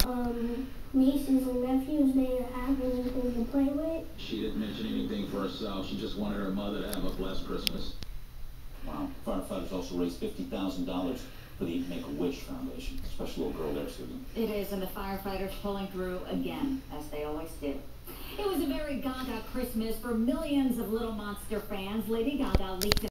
nieces and nephews there have anything to play with. She didn't mention anything for herself. She just wanted her mother to have a blessed Christmas. Wow. Firefighters also raised $50,000 for the Make-A-Wish Foundation. Special little girl there, Susan. It is, and the firefighters pulling through again, as they always do. It was a very Gaga Christmas for millions of Little Monster fans. Lady Gaga leaked